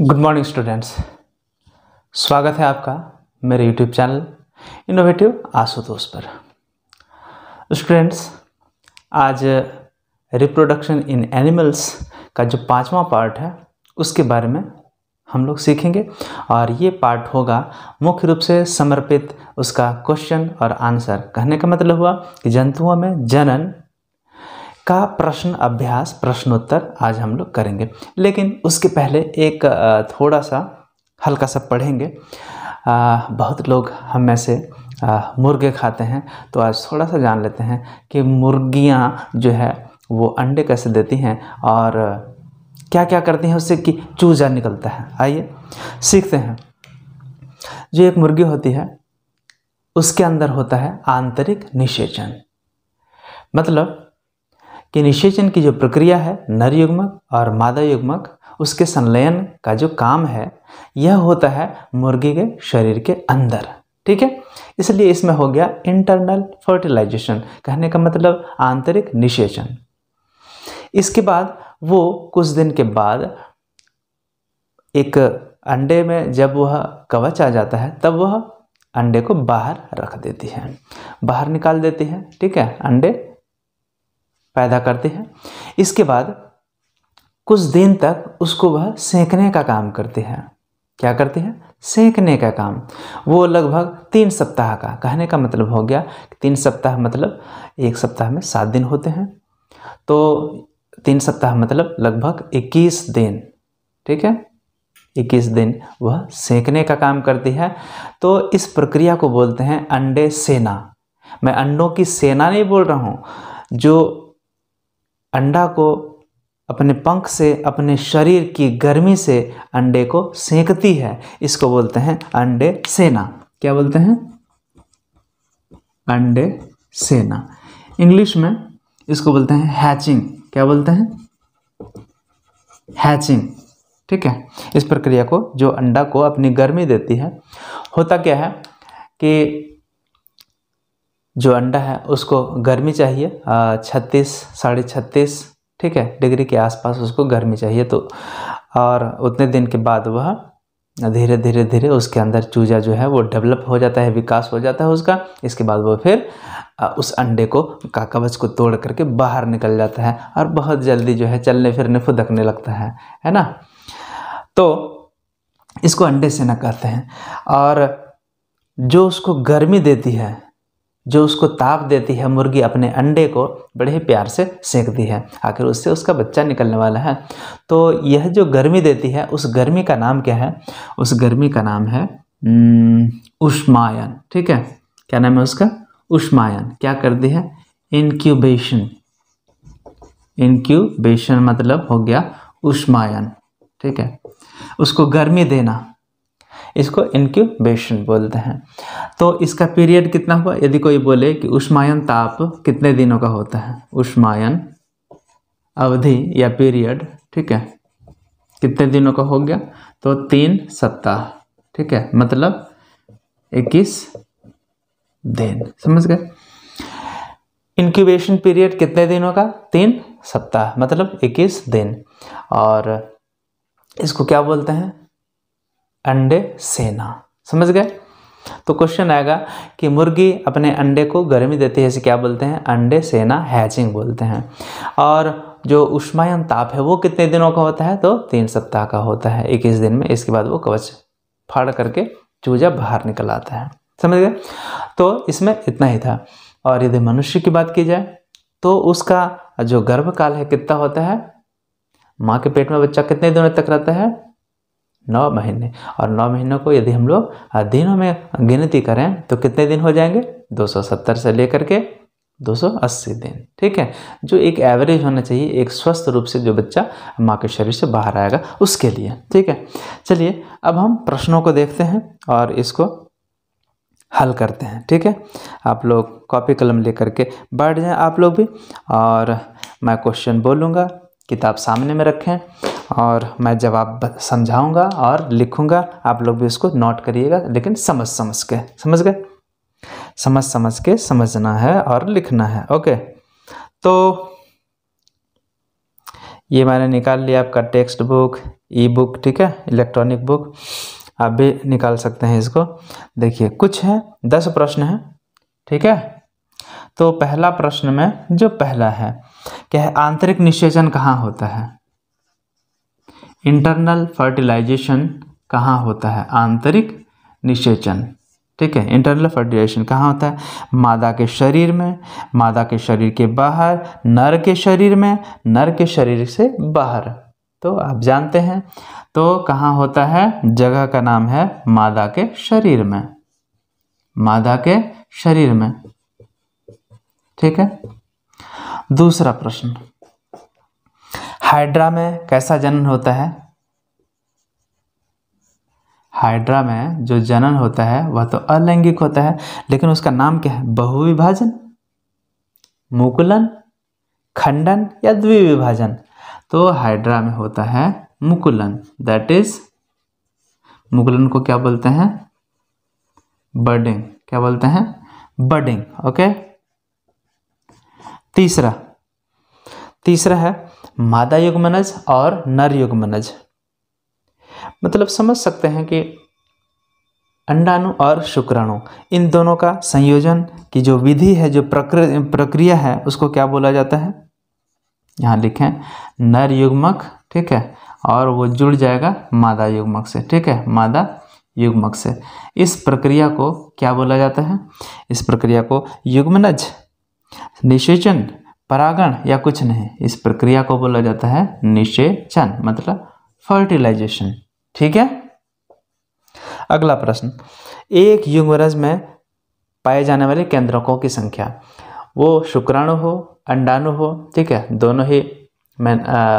Good morning students, स्वागत है आपका मेरे यूट्यूब चैनल इनोवेटिव आशुतोष पर। स्टूडेंट्स, आज रिप्रोडक्शन इन एनिमल्स का जो 5वां पार्ट है उसके बारे में हम लोग सीखेंगे और ये पार्ट होगा मुख्य रूप से समर्पित उसका क्वेश्चन और आंसर। कहने का मतलब हुआ कि जंतुओं में जनन का प्रश्न अभ्यास प्रश्नोत्तर आज हम लोग करेंगे, लेकिन उसके पहले एक थोड़ा सा हल्का सा पढ़ेंगे। बहुत लोग हम में से मुर्गे खाते हैं, तो आज थोड़ा सा जान लेते हैं कि मुर्गियां जो है वो अंडे कैसे देती हैं और क्या क्या करती हैं उससे कि चूजा निकलता है। आइए सीखते हैं। जो एक मुर्गी होती है उसके अंदर होता है आंतरिक निषेचन, मतलब कि निषेचन की जो प्रक्रिया है नर युग्मक और मादा युग्मक उसके संलयन का जो काम है यह होता है मुर्गी के शरीर के अंदर। ठीक है, इसलिए इसमें हो गया इंटरनल फर्टिलाइजेशन, कहने का मतलब आंतरिक निषेचन। इसके बाद वो कुछ दिन के बाद एक अंडे में जब वह कवच आ जाता है तब वह अंडे को बाहर रख देती है, बाहर निकाल देती है। ठीक है, अंडे पैदा करते हैं। इसके बाद कुछ दिन तक उसको वह सेंकने का काम करते हैं। क्या करते हैं? सेंकने का काम। वो लगभग 3 सप्ताह का, कहने का मतलब हो गया 3 सप्ताह मतलब एक सप्ताह में 7 दिन होते हैं, तो 3 सप्ताह मतलब लगभग 21 दिन। ठीक है, 21 दिन वह सेंकने का काम करती है। तो इस प्रक्रिया को बोलते हैं अंडे सेना। मैं अंडों की सेना नहीं बोल रहा हूँ, जो अंडा को अपने पंख से अपने शरीर की गर्मी से अंडे को सेंकती है, इसको बोलते हैं अंडे सेना। क्या बोलते हैं? अंडे सेना। इंग्लिश में इसको बोलते हैं हैचिंग। क्या बोलते हैं? हैचिंग। ठीक है, इस प्रक्रिया को जो अंडा को अपनी गर्मी देती है, होता क्या है कि जो अंडा है उसको गर्मी चाहिए 36 साढ़े 36 ठीक है डिग्री के आसपास उसको गर्मी चाहिए। तो और उतने दिन के बाद वह धीरे धीरे धीरे उसके अंदर चूजा जो है वो डेवलप हो जाता है, विकास हो जाता है उसका। इसके बाद वो फिर उस अंडे को का कवच को तोड़ करके बाहर निकल जाता है और बहुत जल्दी जो है चलने फिरने फुदकने लगता है ना। तो इसको अंडे सेना कहते हैं। और जो उसको गर्मी देती है, जो उसको ताप देती है, मुर्गी अपने अंडे को बड़े ही प्यार से सेंकती है, आखिर उससे उसका बच्चा निकलने वाला है। तो यह जो गर्मी देती है उस गर्मी का नाम क्या है? उस गर्मी का नाम है ऊष्मायन। ठीक है, क्या नाम है उसका? ऊष्मायन। क्या करती है? इंक्यूबेशन। इंक्यूबेशन मतलब हो गया ऊष्मायन। ठीक है, उसको गर्मी देना, इसको इंक्यूबेशन बोलते हैं। तो इसका पीरियड कितना हुआ? यदि कोई बोले कि ऊष्मायन ताप कितने दिनों का होता है, ऊष्मायन अवधि या पीरियड, ठीक है, कितने दिनों का हो गया? तो 3 सप्ताह। ठीक है, मतलब 21 दिन। समझ गए? इंक्यूबेशन पीरियड कितने दिनों का? 3 सप्ताह मतलब 21 दिन। और इसको क्या बोलते हैं? अंडे सेना। समझ गए? तो क्वेश्चन आएगा कि मुर्गी अपने अंडे को गर्मी देती है, इसे क्या बोलते हैं? अंडे सेना, हैचिंग बोलते हैं। और जो ऊष्मायन ताप है वो कितने दिनों का होता है? तो 3 सप्ताह का होता है, 21 दिन में। इसके बाद वो कवच फाड़ करके चूजा बाहर निकल आता है। समझ गए? तो इसमें इतना ही था। और यदि मनुष्य की बात की जाए तो उसका जो गर्भकाल है कितना होता है? माँ के पेट में बच्चा कितने दिनों तक रहता है? 9 महीने। और 9 महीनों को यदि हम लोग दिनों में गिनती करें तो कितने दिन हो जाएंगे? 270 से लेकर के 280 दिन। ठीक है, जो एक एवरेज होना चाहिए, एक स्वस्थ रूप से जो बच्चा माँ के शरीर से बाहर आएगा उसके लिए। ठीक है, चलिए अब हम प्रश्नों को देखते हैं और इसको हल करते हैं। ठीक है, आप लोग कॉपी कलम लेकर के बैठ जाएं आप लोग भी, और मैं क्वेश्चन बोलूँगा, किताब सामने में रखें और मैं जवाब समझाऊंगा और लिखूंगा। आप लोग भी इसको नोट करिएगा, लेकिन समझ समझ के। समझ गए? समझ समझ के समझना है और लिखना है। ओके, तो ये मैंने निकाल लिया आपका टेक्स्ट बुक, ई बुक, ठीक है, इलेक्ट्रॉनिक बुक, आप भी निकाल सकते हैं इसको। देखिए कुछ है, 10 प्रश्न है, ठीक है। तो पहला प्रश्न में जो पहला है क्या है, आंतरिक निषेचन कहाँ होता है? इंटरनल फर्टिलाइजेशन कहाँ होता है? आंतरिक निषेचन, ठीक है। इंटरनल फर्टिलाइजेशन कहाँ होता है? मादा के शरीर में, मादा के शरीर के बाहर, नर के शरीर में, नर के शरीर से बाहर। तो आप जानते हैं, तो कहाँ होता है? जगह का नाम है मादा के शरीर में, मादा के शरीर में, ठीक है। दूसरा प्रश्न, हाइड्रा में कैसा जनन होता है? हाइड्रा में जो जनन होता है वह तो अलैंगिक होता है, लेकिन उसका नाम क्या है? बहुविभाजन, मुकुलन, खंडन या द्विविभाजन? तो हाइड्रा में होता है मुकुलन, दैट इज, मुकुलन को क्या बोलते हैं? बडिंग, क्या बोलते हैं? Budding, okay. तीसरा है मादा युग्मनज और नर युग्मनज। मतलब समझ सकते हैं कि अंडाणु और शुक्राणु, इन दोनों का संयोजन की जो विधि है, जो प्रक्रिया है, उसको क्या बोला जाता है? यहाँ लिखें नर युग्मक, ठीक है, और वो जुड़ जाएगा मादा युग्मक से, ठीक है, मादा युग्मक से। इस प्रक्रिया को क्या बोला जाता है? इस प्रक्रिया को युग्मनज, निषेचन, परागण या कुछ नहीं, इस प्रक्रिया को बोला जाता है निषेचन, मतलब फर्टिलाइजेशन, ठीक है। अगला प्रश्न, एक युग्मनज में पाए जाने वाले केंद्रकों की संख्या, वो शुक्राणु हो, अंडाणु हो, ठीक है, दोनों ही मैं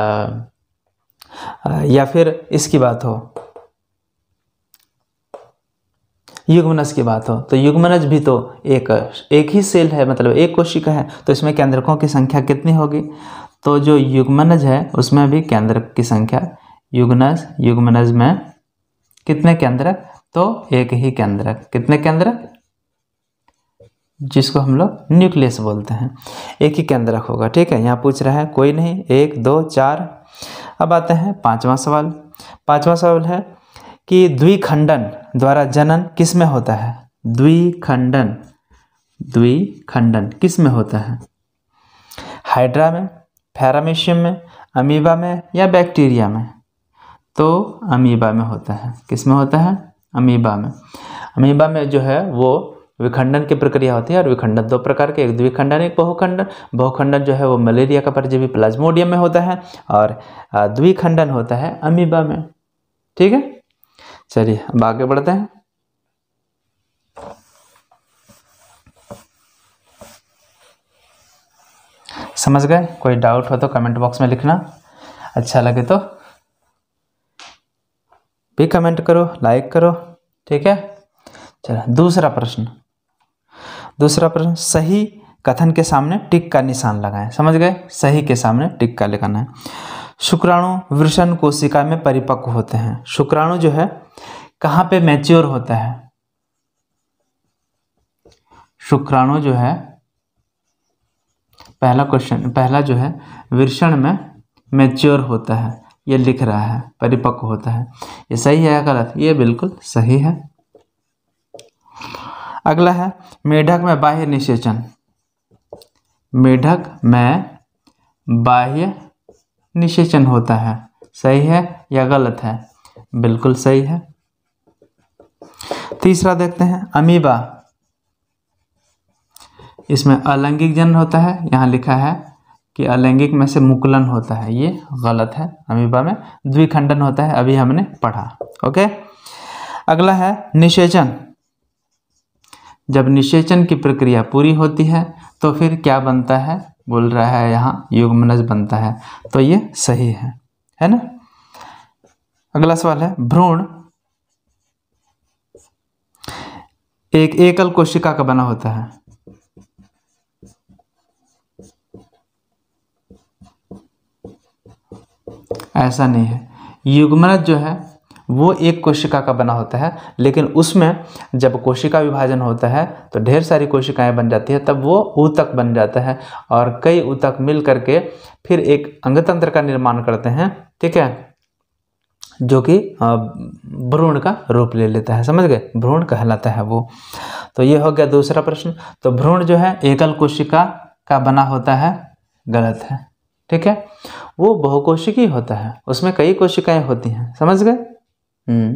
या फिर इसकी बात हो, युग्मनज की बात हो, तो युग्मनज भी तो एक ही सेल है, मतलब एक कोशिका है, तो इसमें केंद्रकों की संख्या कितनी होगी? तो जो युग्मनज है उसमें भी केंद्रक की संख्या, युग्मनज में कितने केंद्रक? तो एक ही केंद्रक। कितने केंद्रक? जिसको हम लोग न्यूक्लियस बोलते हैं, एक ही केंद्रक होगा, ठीक है। यहाँ पूछ रहा है कोई नहीं, 1 2 4। अब आते हैं पांचवा सवाल। पांचवा सवाल है कि द्विखंडन द्वारा जनन किस में होता है? द्विखंडन किस में होता है? हाइड्रा में, पैरामीशियम में, अमीबा में या बैक्टीरिया में? तो अमीबा में होता है। किस में होता है? अमीबा में। अमीबा में जो है वो विखंडन की प्रक्रिया होती है, और विखंडन 2 प्रकार के, एक द्विखंडन एक बहुखंडन। बहुखंडन जो है वो मलेरिया का परजीवी प्लाज्मोडियम में होता है, और द्विखंडन होता है अमीबा में, ठीक है। चलिए अब आगे बढ़ते हैं। समझ गए? कोई डाउट हो तो कमेंट बॉक्स में लिखना, अच्छा लगे तो भी कमेंट करो, लाइक करो, ठीक है। चलो दूसरा प्रश्न, सही कथन के सामने टिक का निशान लगाएं। समझ गए? सही के सामने टिक का लगाना है। शुक्राणु वृषण कोशिका में परिपक्व होते हैं। शुक्राणु जो है कहाँ पे मैच्योर होता है? शुक्राणु जो है, पहला जो है वृषण में मैच्योर होता है, ये लिख रहा है परिपक्व होता है। ये सही है या गलत? ये बिल्कुल सही है। अगला है मेढक में बाह्य निषेचन। मेढक में बाह्य निषेचन होता है, सही है या गलत है? बिल्कुल सही है। तीसरा देखते हैं अमीबा, इसमें अलैंगिक जनन होता है, यहाँ लिखा है कि अलैंगिक में से मुकुलन होता है, ये गलत है। अमीबा में द्विखंडन होता है, अभी हमने पढ़ा, ओके। अगला है निषेचन। जब निषेचन की प्रक्रिया पूरी होती है तो फिर क्या बनता है? बोल रहा है यहाँ युग्मनज बनता है, तो ये सही है ना। अगला सवाल है भ्रूण एक एकल कोशिका का बना होता है। ऐसा नहीं है, युग्मनज जो है वो एक कोशिका का बना होता है, लेकिन उसमें जब कोशिका विभाजन होता है तो ढेर सारी कोशिकाएं बन जाती है, तब वो ऊतक बन जाता है और कई ऊतक मिल करके फिर एक अंगतंत्र का निर्माण करते हैं, ठीक है, जो कि भ्रूण का रूप ले लेता है। समझ गए, भ्रूण कहलाता है वो। तो ये हो गया दूसरा प्रश्न। तो भ्रूण जो है एकल कोशिका का बना होता है, गलत है, ठीक है, वो बहुकोशिकीय होता है, उसमें कई कोशिकाएं होती हैं। समझ गए।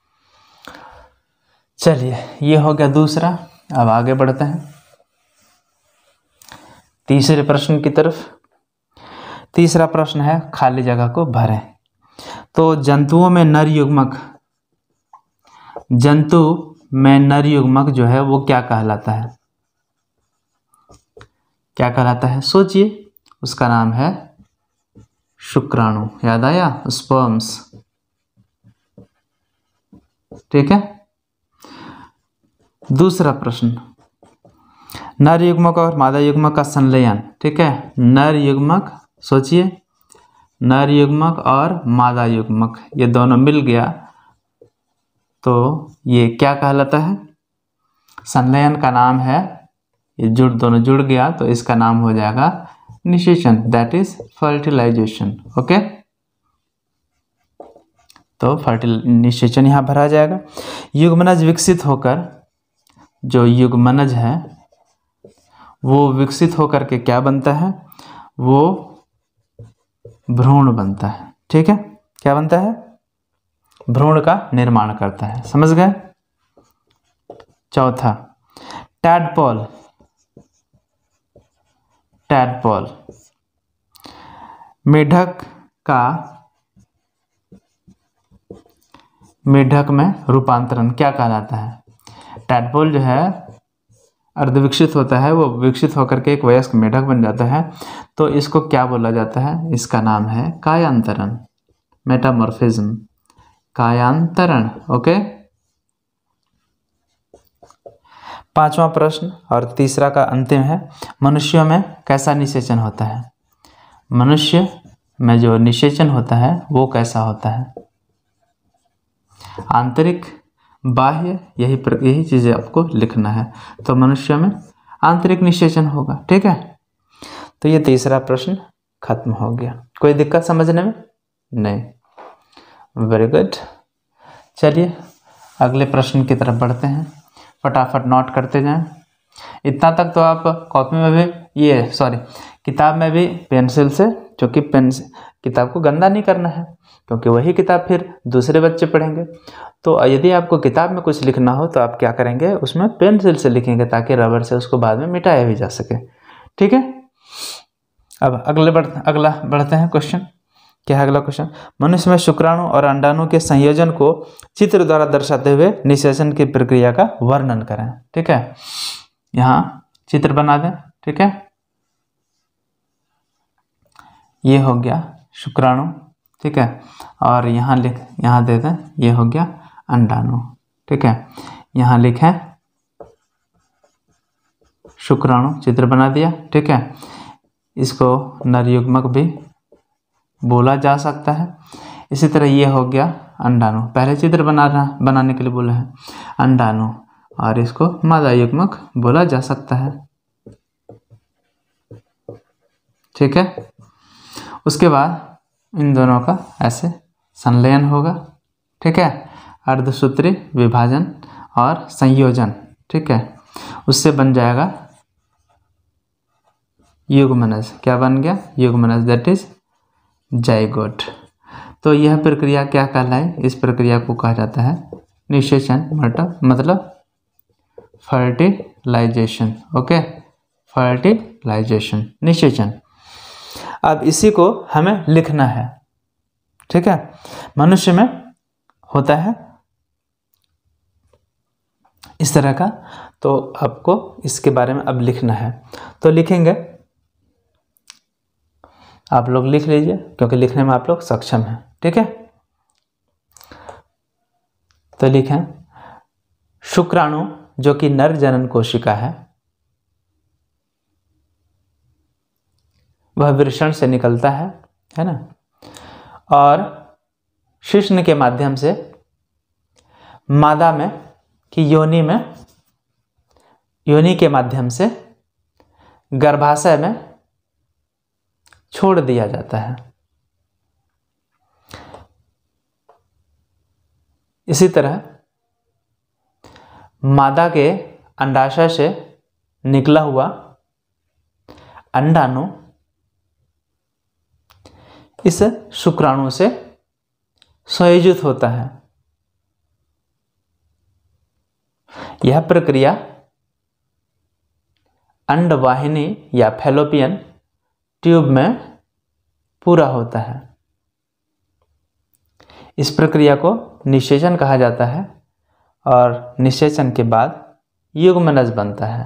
चलिए, ये हो गया दूसरा। अब आगे बढ़ते हैं तीसरे प्रश्न की तरफ। तीसरा प्रश्न है खाली जगह को भरें। तो जंतु में नर युग्मक जो है वो क्या कहलाता है? क्या कहलाता है? सोचिए, उसका नाम है शुक्राणु। याद आया? स्पर्म्स, ठीक है। दूसरा प्रश्न, नर युग्मक और मादा युग्मक का संलयन, ठीक है। नर युग्मक, सोचिए, नर युग्मक और मादा युग्मक ये दोनों मिल गया तो ये क्या कहलाता है? संलयन का नाम है, ये दोनों जुड़ गया तो इसका नाम हो जाएगा निषेचन, दैट इज फर्टिलाइजेशन। ओके, तो निषेचन यहाँ भरा जाएगा। युग्मनज विकसित होकर, जो युग्मनज है वो विकसित होकर के क्या बनता है? वो भ्रूण बनता है, ठीक है। क्या बनता है? भ्रूण का निर्माण करता है। समझ गए? चौथा, टैडपोल। मेढक में रूपांतरण क्या कहलाता है? टैडपोल जो है अर्धविकसित होता है, वो विकसित होकर के एक वयस्क मेढक बन जाता है, तो इसको क्या बोला जाता है? इसका नाम है कायांतरण, मेटामॉर्फिज्म, कायांतरण। ओके। पांचवा प्रश्न और तीसरा का अंतिम है, मनुष्यों में कैसा निषेचन होता है? मनुष्य में जो निषेचन होता है वो कैसा होता है? आंतरिक, बाह्य, यही चीजें आपको लिखना है। तो मनुष्य में आंतरिक निषेचन होगा, ठीक है। तो ये तीसरा प्रश्न खत्म हो गया। कोई दिक्कत समझने में? नहीं। Very good. चलिए अगले प्रश्न की तरफ बढ़ते हैं, फटाफट नोट करते जाएं। इतना तक तो आप कॉपी में भी किताब में भी पेंसिल से, क्योंकि किताब को गंदा नहीं करना है, क्योंकि वही किताब फिर दूसरे बच्चे पढ़ेंगे। तो यदि आपको किताब में कुछ लिखना हो तो आप क्या करेंगे? उसमें पेंसिल से लिखेंगे, ताकि रबर से उसको बाद में मिटाया भी जा सके, ठीक है। अब अगला बढ़ते हैं क्वेश्चन। क्या है अगला क्वेश्चन? मनुष्य में शुक्राणु और अंडाणु के संयोजन को चित्र द्वारा दर्शाते हुए निषेचन की प्रक्रिया का वर्णन करें, ठीक है। यहाँ चित्र बना दें, ठीक है। ये हो गया शुक्राणु, ठीक है, और यहाँ दे दें, ये हो गया अंडाणु, ठीक है। यहाँ लिखें शुक्राणु, चित्र बना दिया, ठीक है। इसको नर युग्मक भी बोला जा सकता है। इसी तरह ये हो गया अंडाणु, पहले चित्र बनाने के लिए बोला है अंडाणु, और इसको मादा युग्मक बोला जा सकता है, ठीक है। उसके बाद इन दोनों का ऐसे संलयन होगा, ठीक है, अर्धसूत्री विभाजन और संयोजन, ठीक है। उससे बन जाएगा युग्मनज। क्या बन गया? युग्मनज, दैट इज जाइगोट। तो यह प्रक्रिया क्या कहलाए? इस प्रक्रिया को कहा जाता है निषेचन, मतलब फर्टिलाइजेशन। ओके, फर्टिलाइजेशन, निषेचन। अब इसी को हमें लिखना है, ठीक है। मनुष्य में होता है इस तरह का, तो आपको इसके बारे में अब लिखना है। तो लिखेंगे, आप लोग लिख लीजिए, क्योंकि लिखने में आप लोग सक्षम हैं, ठीक है। तो लिखें शुक्राणु, जो कि नर जनन कोशिका है, वह वृषण से निकलता है ना, और शिश्न के माध्यम से मादा में कि योनि के माध्यम से गर्भाशय में छोड़ दिया जाता है। इसी तरह मादा के अंडाशय से निकला हुआ अंडाणु इस शुक्राणु से संयोजित होता है। यह प्रक्रिया अंडवाहिनी या फैलोपियन ट्यूब में पूरा होता है। इस प्रक्रिया को निषेचन कहा जाता है और निषेचन के बाद युग्मनज बनता है।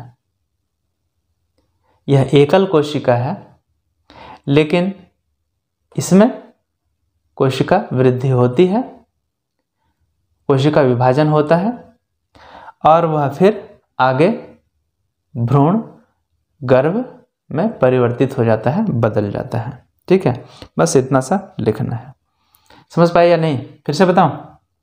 यह एकल कोशिका है, लेकिन इसमें कोशिका वृद्धि होती है, कोशिका विभाजन होता है और वह फिर आगे भ्रूण गर्भ में परिवर्तित हो जाता है, बदल जाता है। ठीक है, बस इतना सा लिखना है। समझ पाए या नहीं? फिर से बताऊं।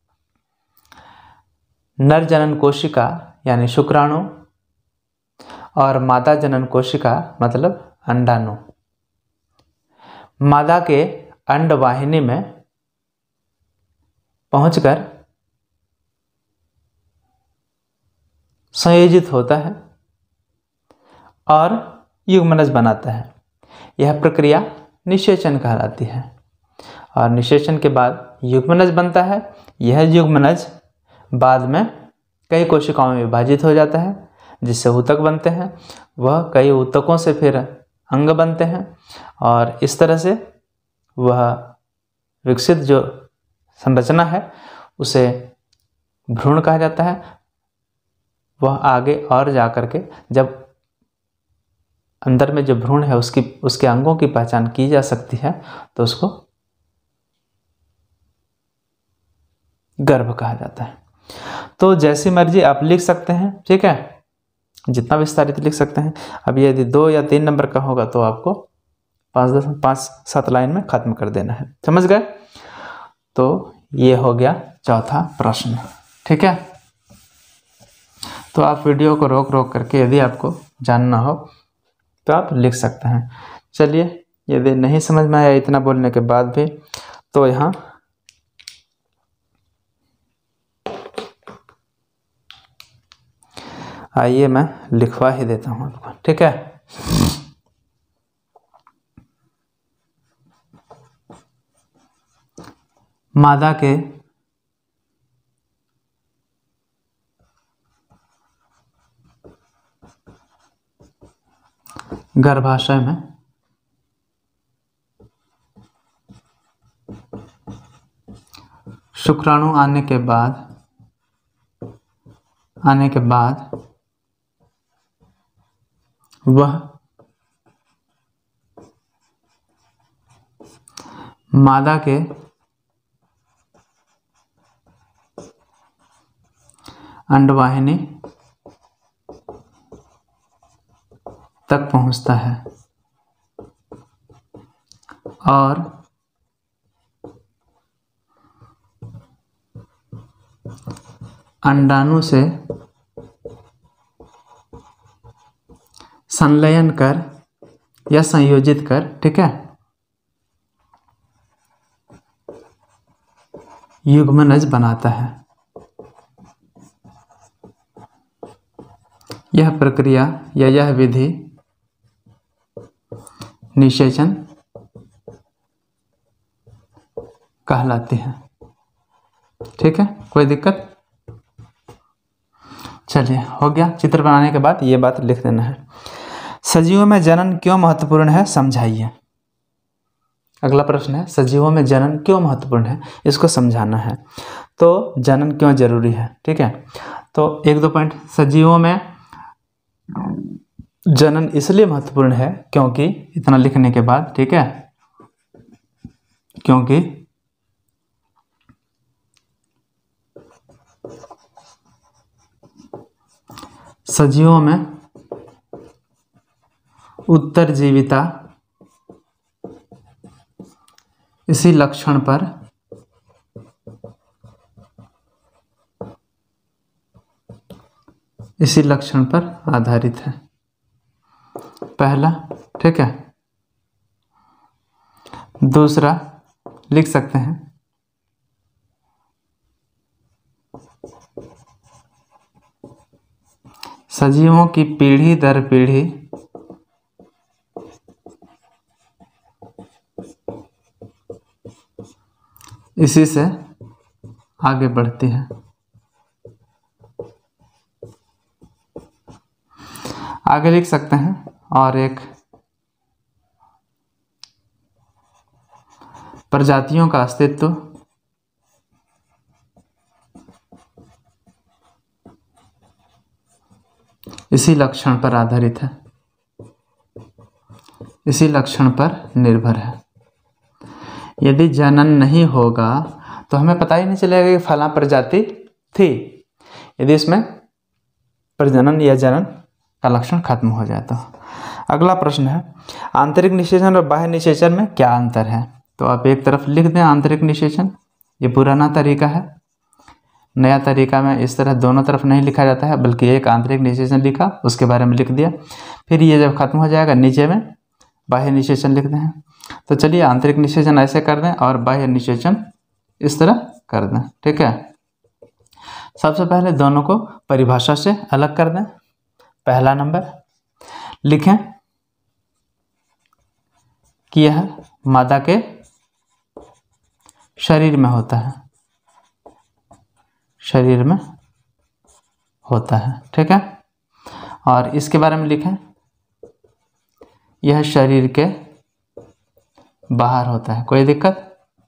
नर जनन कोशिका यानी शुक्राणु और मादा जनन कोशिका मतलब अंडाणु मादा के अंडवाहिनी में पहुंचकर संयोजित होता है और युग्मनज बनाता है। यह प्रक्रिया निषेचन कहलाती है और निषेचन के बाद युग्मनज बनता है। यह युग्मनज बाद में कई कोशिकाओं में विभाजित हो जाता है, जिससे ऊतक बनते हैं। वह कई ऊतकों से फिर अंग बनते हैं और इस तरह से वह विकसित जो संरचना है उसे भ्रूण कहा जाता है। वह आगे और जा कर के जब अंदर में जो भ्रूण है उसके अंगों की पहचान की जा सकती है तो उसको गर्भ कहा जाता है। तो जैसी मर्जी आप लिख सकते हैं, ठीक है, जितना विस्तारित लिख सकते हैं। अब यदि 2 या 3 नंबर का होगा तो आपको 5-7 लाइन में खत्म कर देना है। समझ गए? तो ये हो गया चौथा प्रश्न। ठीक है, तो आप वीडियो को रोक रोक करके यदि आपको जानना हो तो आप लिख सकते हैं। चलिए, यदि नहीं समझ में आया इतना बोलने के बाद भी तो यहाँ आइए मैं लिखवा ही देता हूँ आपको। ठीक है, मादा के गर्भाशय में शुक्राणु आने के बाद वह मादा के अंडवाहिनी तक पहुंचता है और अंडाणु से संलयन कर या संयोजित कर, ठीक है, युग्मनज बनाता है। यह प्रक्रिया या यह विधि निषेचन कहलाती है। ठीक है, कोई दिक्कत? चलिए, हो गया। चित्र बनाने के बाद ये बात लिख देना है। सजीवों में जनन क्यों महत्वपूर्ण है, समझाइए। अगला प्रश्न है, सजीवों में जनन क्यों महत्वपूर्ण है, इसको समझाना है। तो जनन क्यों जरूरी है, ठीक है। तो 1-2 पॉइंट। सजीवों में जनन इसलिए महत्वपूर्ण है क्योंकि, इतना लिखने के बाद, ठीक है, क्योंकि सजीवों में उत्तरजीविता इसी लक्षण पर इसी लक्षण पर आधारित है, पहला। ठीक है, दूसरा लिख सकते हैं सजीवों की पीढ़ी दर पीढ़ी इसी से आगे बढ़ती है। आगे लिख सकते हैं और एक प्रजातियों का अस्तित्व इसी लक्षण पर आधारित है, इसी लक्षण पर निर्भर है। यदि जनन नहीं होगा तो हमें पता ही नहीं चलेगा कि फलां प्रजाति थी, यदि इसमें प्रजनन या जनन का लक्षण खत्म हो जाए तो। अगला प्रश्न है, आंतरिक निषेचन और बाह्य निषेचन में क्या अंतर है? तो आप एक तरफ लिख दें आंतरिक निषेचन, ये पुराना तरीका है। नया तरीका में इस तरह दोनों तरफ नहीं लिखा जाता है, बल्कि एक आंतरिक निषेचन लिखा, उसके बारे में लिख दिया, फिर ये जब खत्म हो जाएगा नीचे में बाह्य निषेचन लिखते हैं। तो चलिए आंतरिक निषेचन ऐसे कर दें और बाह्य निषेचन इस तरह कर दें। ठीक है, सबसे पहले दोनों को परिभाषा से अलग कर दें। पहला नंबर लिखें कि यह मादा के शरीर में होता है, शरीर में होता है। ठीक है, और इसके बारे में लिखें यह शरीर के बाहर होता है। कोई दिक्कत?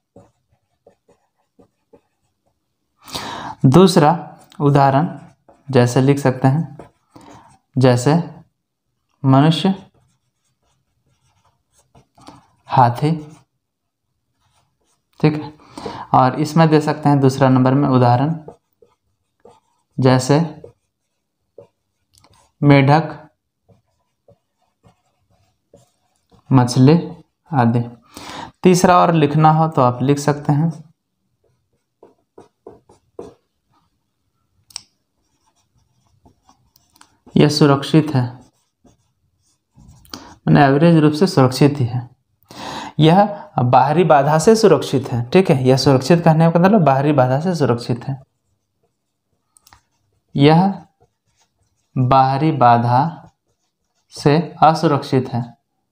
दूसरा उदाहरण जैसे लिख सकते हैं, जैसे मनुष्य, हाथी। ठीक है, और इसमें दे सकते हैं दूसरा नंबर में उदाहरण जैसे मेढक, मछली आदि। तीसरा और लिखना हो तो आप लिख सकते हैं यह सुरक्षित है, मैंने एवरेज रूप से सुरक्षित ही है। यह बाहरी बाधा से सुरक्षित है। ठीक है, यह सुरक्षित कहने का मतलब बाहरी बाधा से सुरक्षित है। यह बाहरी बाधा से असुरक्षित है।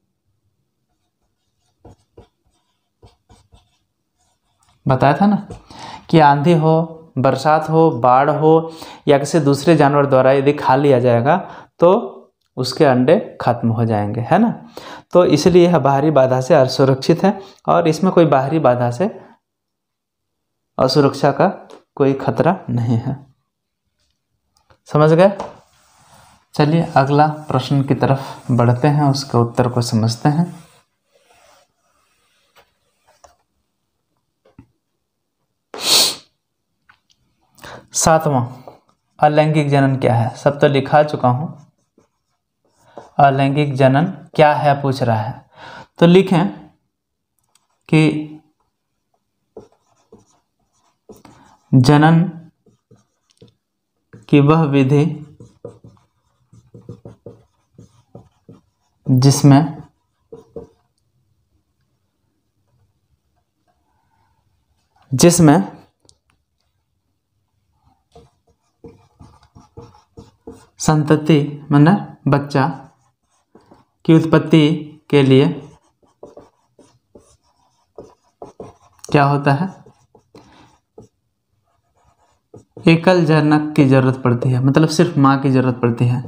बताया था ना कि आंधी हो, बरसात हो, बाढ़ हो या किसी दूसरे जानवर द्वारा यदि खा लिया जाएगा तो उसके अंडे खत्म हो जाएंगे, है ना। तो इसलिए यह बाहरी बाधा से असुरक्षित है और इसमें कोई बाहरी बाधा से असुरक्षा का कोई खतरा नहीं है। समझ गए? चलिए अगला प्रश्न की तरफ बढ़ते हैं, उसके उत्तर को समझते हैं। सातवां, अलैंगिक जनन क्या है? सब तो लिखा चुका हूं। अलैंगिक जनन क्या है पूछ रहा है, तो लिखें कि जनन की वह विधि जिसमें संतति माने बच्चा की उत्पत्ति के लिए क्या होता है, एकल जनक की जरूरत पड़ती है, मतलब सिर्फ मां की जरूरत पड़ती है,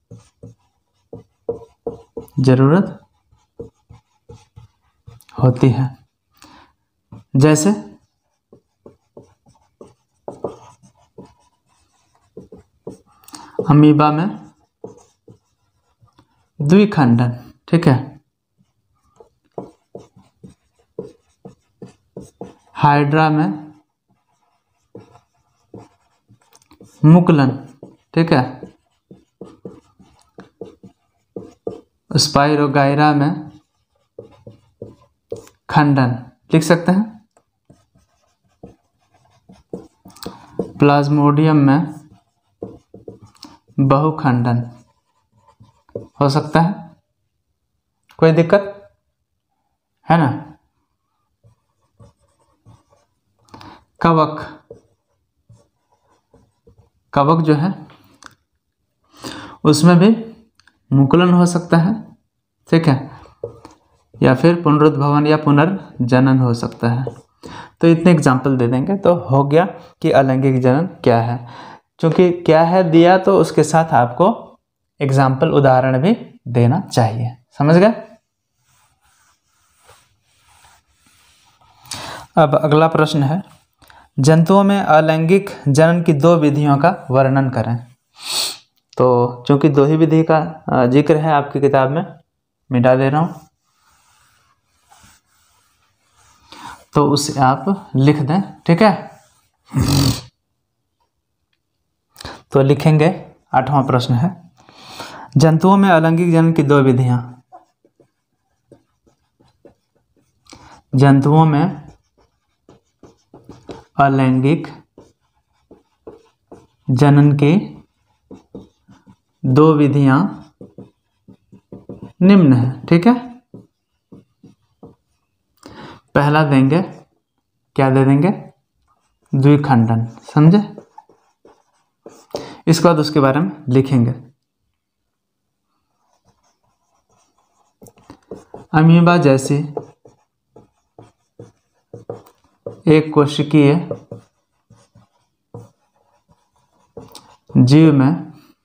जरूरत होती है। जैसे अमीबा में द्विखंडन। ठीक है, हाइड्रा में मुकुलन। ठीक है, स्पाइरोगाइरा में खंडन लिख सकते हैं। प्लाज्मोडियम में बहुखंडन हो सकता है, कोई दिक्कत है ना। कवक, कवक जो है उसमें भी मुकुलन हो सकता है, ठीक है, या फिर पुनरुद्भवन या पुनर्जनन हो सकता है। तो इतने एग्जाम्पल दे देंगे तो हो गया कि अलैंगिक जनन क्या है। क्योंकि क्या है दिया तो उसके साथ आपको एग्जाम्पल उदाहरण भी देना चाहिए, समझ गए। अब अगला प्रश्न है, जंतुओं में अलैंगिक जनन की 2 विधियों का वर्णन करें। तो चूंकि 2 ही विधि का जिक्र है आपकी किताब में, मिटा दे रहा हूं, तो उसे आप लिख दें, ठीक है। तो लिखेंगे, 8वां प्रश्न है, जंतुओं में अलैंगिक जनन की 2 विधियां। जंतुओं में अलैंगिक जनन की 2 विधियां निम्न है, ठीक है। पहला देंगे, क्या दे देंगे, द्विखंडन, समझे। इसके बाद उसके बारे में लिखेंगे। अमीबा जैसी एक कोशिकीय जीव में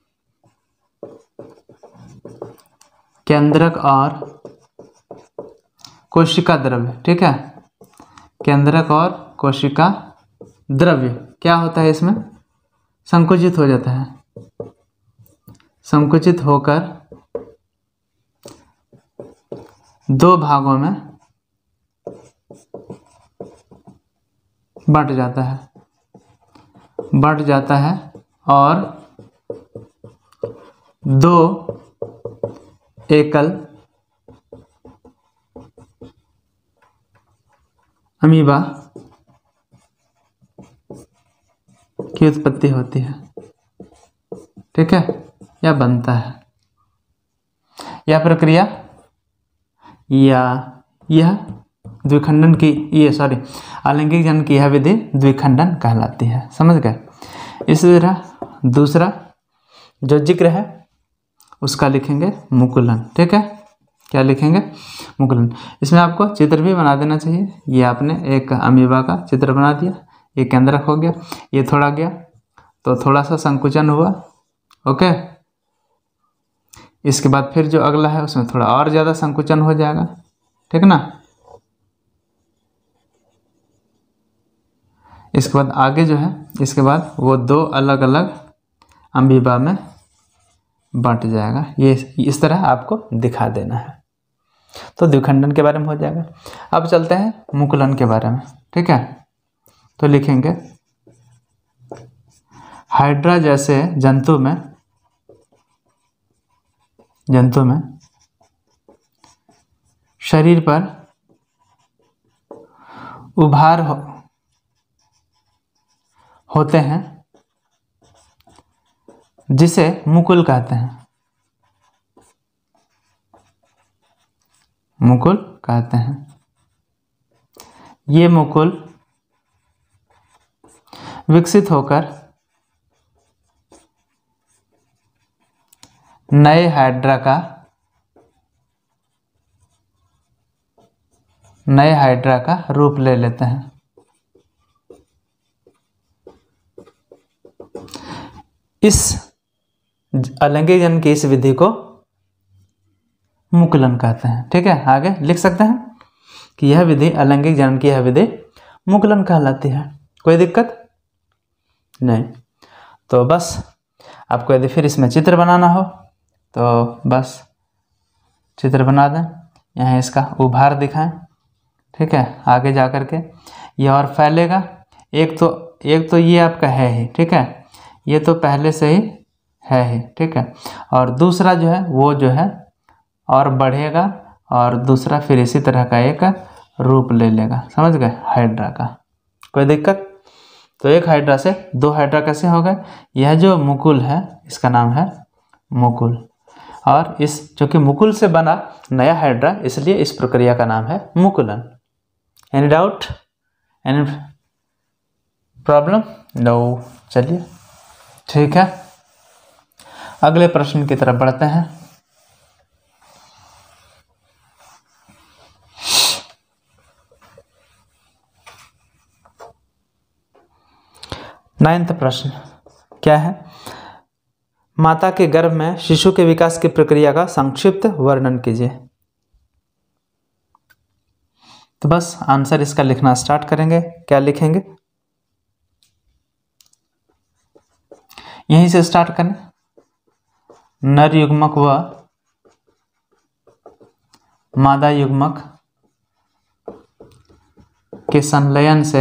केंद्रक और कोशिका द्रव्य, ठीक है, केंद्रक और कोशिका द्रव्य क्या होता है, इसमें संकुचित हो जाता है, संकुचित होकर 2 भागों में बंट जाता है और 2 एकल अमीबा की उत्पत्ति होती है, ठीक है, या बनता है। यह प्रक्रिया या यह द्विखंडन की, अलैंगिक जनन की यह विधि द्विखंडन कहलाती है, समझ गए। इसी तरह दूसरा जो जिक्र है उसका लिखेंगे मुकुलन, ठीक है। क्या लिखेंगे, मुकुलन। इसमें आपको चित्र भी बना देना चाहिए। ये आपने एक अमीबा का चित्र बना दिया, ये केंद्रक हो गया, ये थोड़ा गया तो थोड़ा सा संकुचन हुआ, ओके। इसके बाद फिर जो अगला है उसमें थोड़ा और ज़्यादा संकुचन हो जाएगा, ठीक ना। इसके बाद आगे जो है, इसके बाद वो 2 अलग अलग अमीबा में बंट जाएगा। ये इस तरह आपको दिखा देना है, तो द्विखंडन के बारे में हो जाएगा। अब चलते हैं मुकुलन के बारे में, ठीक है। तो लिखेंगे, हाइड्रा जैसे जंतु में शरीर पर उभार होते हैं जिसे मुकुल कहते हैं, मुकुल कहते हैं। ये मुकुल विकसित होकर नए हाइड्रा का रूप ले लेते हैं। इस अलैंगिक जनन की इस विधि को मुकुलन कहते हैं, ठीक है। आगे लिख सकते हैं कि यह विधि, अलैंगिक जनन की यह विधि मुकुलन कहलाती है। कोई दिक्कत नहीं। तो बस आपको यदि फिर इसमें चित्र बनाना हो तो बस चित्र बना दें, यहाँ इसका उभार दिखाएं, ठीक है। आगे जा कर के ये और फैलेगा। एक तो ये आपका है ही, ठीक है, ये तो पहले से ही है ही, ठीक है। और दूसरा जो है वो जो है और बढ़ेगा और दूसरा फिर इसी तरह का एक रूप ले लेगा, समझ गए, हाइड्रा का। कोई दिक्कत तो एक हाइड्रा से 2 हाइड्रा कैसे हो गए? यह जो मुकुल है इसका नाम है मुकुल, और इस जो कि मुकुल से बना नया हाइड्रा, इसलिए इस प्रक्रिया का नाम है मुकुलन। Any doubt, any problem? No. चलिए ठीक है, अगले प्रश्न की तरफ बढ़ते हैं। नाइन्थ प्रश्न क्या है? माता के गर्भ में शिशु के विकास की प्रक्रिया का संक्षिप्त वर्णन कीजिए। तो बस आंसर इसका लिखना स्टार्ट करेंगे। क्या लिखेंगे? यहीं से स्टार्ट करें। नर युग्मक व मादा युग्मक के संलयन से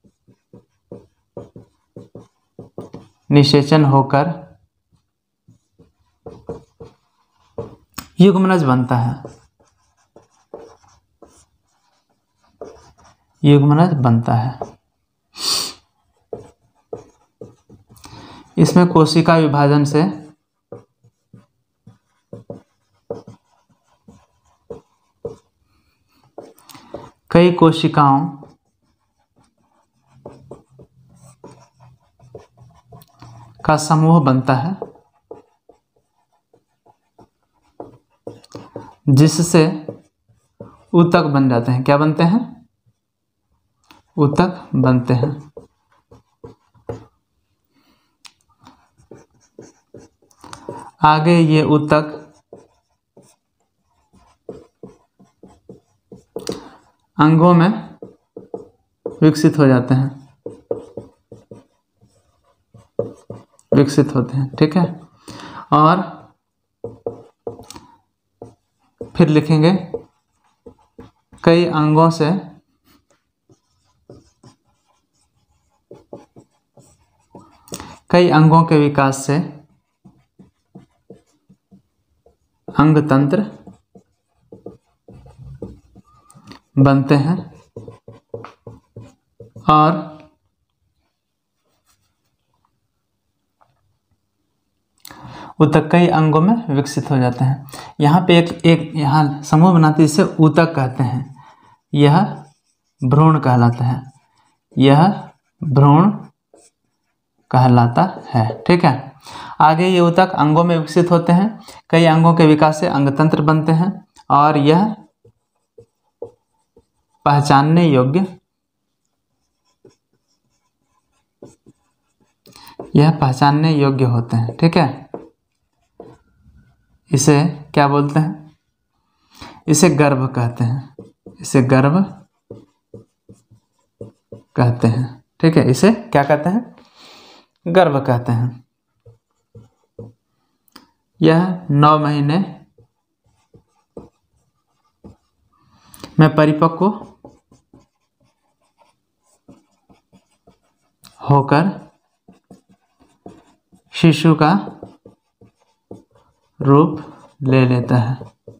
निषेचन होकर युग्मनज बनता है। युग्मनज बनता है। इसमें कोशिका विभाजन से कई कोशिकाओं का समूह बनता है, जिससे ऊतक बन जाते हैं। क्या बनते हैं? ऊतक बनते हैं। आगे ये ऊतक अंगों में विकसित हो जाते हैं, विकसित होते हैं। ठीक है, और फिर लिखेंगे कई अंगों से कई अंगों के विकास से अंग तंत्र बनते हैं, और ऊतक कई अंगों में विकसित हो जाते हैं। यहाँ पे एक यहाँ समूह बनाते हैं, जिसे ऊतक कहते हैं। यह भ्रूण कहलाता है। यह भ्रूण कहलाता है। ठीक है, आगे ये ऊतक अंगों में विकसित होते हैं, कई अंगों के विकास से अंगतंत्र बनते हैं, और यह पहचानने योग्य होते हैं। ठीक है, इसे क्या बोलते हैं? इसे गर्भ कहते हैं। इसे गर्भ कहते हैं। ठीक है, इसे क्या कहते हैं? गर्भ कहते हैं। यह 9 महीने में परिपक्व होकर शिशु का रूप ले लेता है।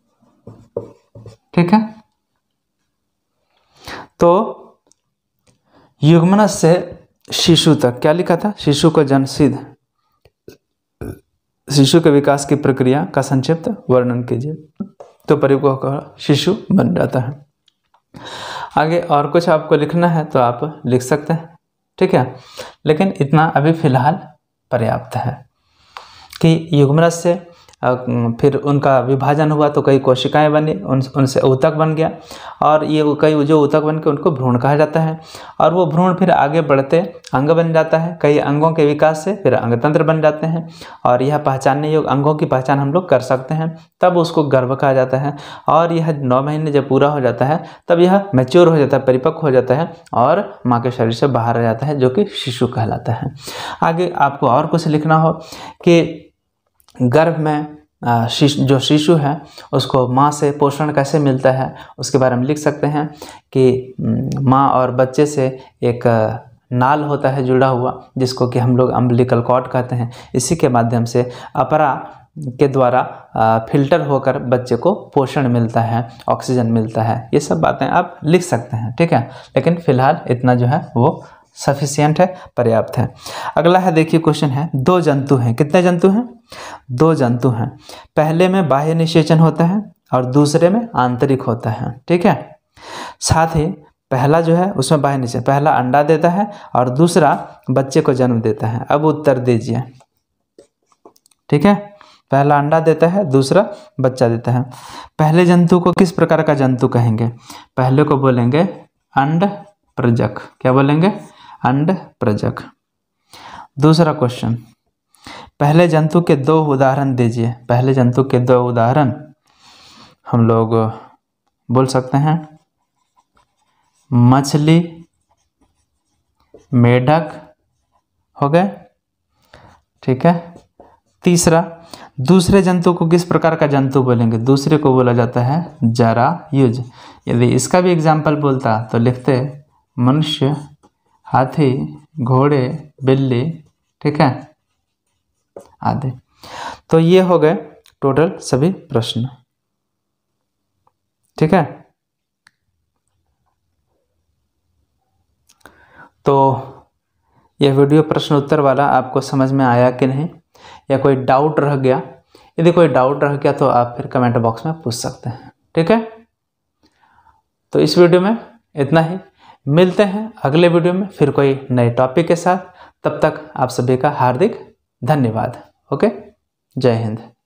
ठीक है, तो युग्मनज से शिशु तक क्या लिखा था? शिशु को जन्मसिद्ध शिशु के विकास की प्रक्रिया का संक्षिप्त वर्णन कीजिए। तो परिपक्व होकर शिशु बन जाता है। आगे और कुछ आपको लिखना है तो आप लिख सकते हैं। ठीक है, लेकिन इतना अभी फिलहाल पर्याप्त है कि युग्मनज से फिर उनका विभाजन हुआ तो कई कोशिकाएं बनी, उनसे ऊतक बन गया, और ये कई जो ऊतक बन के उनको भ्रूण कहा जाता है, और वो भ्रूण फिर आगे बढ़ते अंग बन जाता है। कई अंगों के विकास से फिर अंगतंत्र बन जाते हैं, और यह पहचानने योग्य अंगों की पहचान हम लोग कर सकते हैं, तब उसको गर्भ कहा जाता है। और यह 9 महीने जब पूरा हो जाता है तब यह मैच्योर हो जाता है, परिपक्व हो जाता है, और माँ के शरीर से बाहर आ जाता है, जो कि शिशु कहलाता है। आगे आपको और कुछ लिखना हो कि गर्भ में जो शिशु है उसको माँ से पोषण कैसे मिलता है, उसके बारे में लिख सकते हैं कि माँ और बच्चे से एक नाल होता है जुड़ा हुआ, जिसको कि हम लोग अम्बिलिकल कॉर्ड कहते हैं। इसी के माध्यम से अपरा के द्वारा फिल्टर होकर बच्चे को पोषण मिलता है, ऑक्सीजन मिलता है। ये सब बातें आप लिख सकते हैं। ठीक है, लेकिन फिलहाल इतना जो है वो सफिशिएंट है, पर्याप्त है। अगला है, देखिए क्वेश्चन है, दो जंतु हैं। कितने जंतु हैं? दो जंतु हैं। पहले में बाह्य निषेचन होता है और दूसरे में आंतरिक होता है, ठीक है। साथ ही पहला जो है उसमें बाह्य निषेचन, पहला अंडा देता है और दूसरा बच्चे को जन्म देता है। अब उत्तर दीजिए, ठीक है। पहला अंडा देता है, दूसरा बच्चा देता है। पहले जंतु को किस प्रकार का जंतु कहेंगे? पहले को बोलेंगे अंड प्रजक। क्या बोलेंगे? अंड प्रजक। दूसरा क्वेश्चन, पहले जंतु के दो उदाहरण दीजिए। पहले जंतु के दो उदाहरण हम लोग बोल सकते हैं मछली, मेढक हो गए, ठीक है। तीसरा, दूसरे जंतु को किस प्रकार का जंतु बोलेंगे? दूसरे को बोला जाता है जरायुज। यदि इसका भी एग्जाम्पल बोलता तो लिखते मनुष्य, हाथी, घोड़े, बिल्ली, ठीक है, आदि। तो ये हो गए टोटल सभी प्रश्न, ठीक है। तो यह वीडियो प्रश्न उत्तर वाला आपको समझ में आया कि नहीं, या कोई डाउट रह गया? यदि कोई डाउट रह गया तो आप फिर कमेंट बॉक्स में पूछ सकते हैं, ठीक है। तो इस वीडियो में इतना ही, मिलते हैं अगले वीडियो में फिर कोई नए टॉपिक के साथ। तब तक आप सभी का हार्दिक धन्यवाद। ओके, जय हिंद।